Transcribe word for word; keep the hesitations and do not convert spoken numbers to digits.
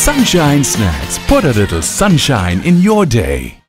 Sunshine Snacks. Put a little sunshine in your day.